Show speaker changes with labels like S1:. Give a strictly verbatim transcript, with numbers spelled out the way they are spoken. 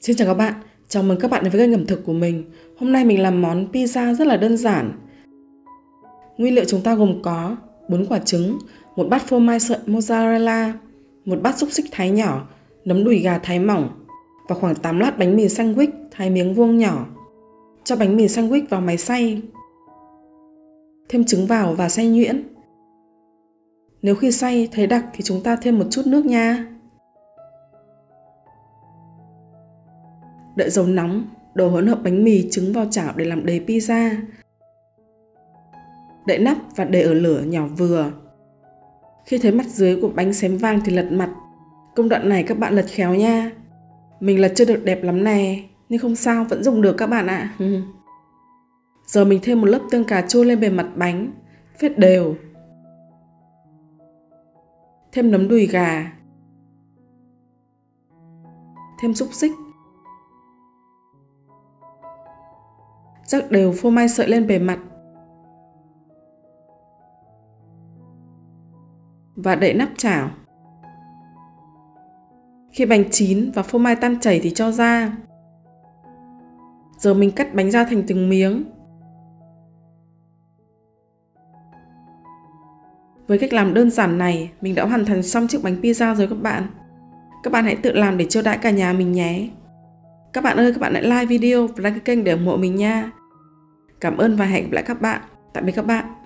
S1: Xin chào các bạn, chào mừng các bạn đến với kênh ẩm thực của mình. Hôm nay mình làm món pizza rất là đơn giản. Nguyên liệu chúng ta gồm có bốn quả trứng, một bát phô mai sợi mozzarella, một bát xúc xích thái nhỏ, nấm đùi gà thái mỏng và khoảng tám lát bánh mì sandwich thái miếng vuông nhỏ. Cho bánh mì sandwich vào máy xay. Thêm trứng vào và xay nhuyễn. Nếu khi xay thấy đặc thì chúng ta thêm một chút nước nha. Đợi dầu nóng, đổ hỗn hợp bánh mì trứng vào chảo để làm đầy pizza. Đậy nắp và để ở lửa nhỏ vừa. Khi thấy mặt dưới của bánh xém vàng thì lật mặt. Công đoạn này các bạn lật khéo nha. Mình lật chưa được đẹp lắm nè, nhưng không sao, vẫn dùng được các bạn ạ. Giờ mình thêm một lớp tương cà chua lên bề mặt bánh, phết đều. Thêm nấm đùi gà. Thêm xúc xích. Rắc đều phô mai sợi lên bề mặt. Và đậy nắp chảo. Khi bánh chín và phô mai tan chảy thì cho ra. Giờ mình cắt bánh ra thành từng miếng. Với cách làm đơn giản này, mình đã hoàn thành xong chiếc bánh pizza rồi các bạn. Các bạn hãy tự làm để chiêu đãi cả nhà mình nhé. Các bạn ơi, các bạn hãy like video và đăng ký kênh để ủng hộ mình nha. Cảm ơn và hẹn gặp lại các bạn. Tạm biệt các bạn.